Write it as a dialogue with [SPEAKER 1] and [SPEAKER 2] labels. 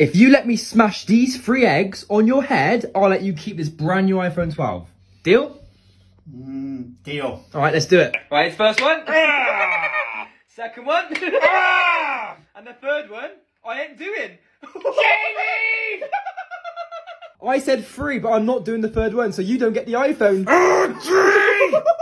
[SPEAKER 1] If you let me smash these 3 eggs on your head, I'll let you keep this brand new iPhone 12. Deal?
[SPEAKER 2] Deal.
[SPEAKER 1] All right, let's do it. Right, it's first one. Second one. And the third one, I ain't doing.
[SPEAKER 2] Jamie!
[SPEAKER 1] I said 3, but I'm not doing the third one, so you don't get the iPhone.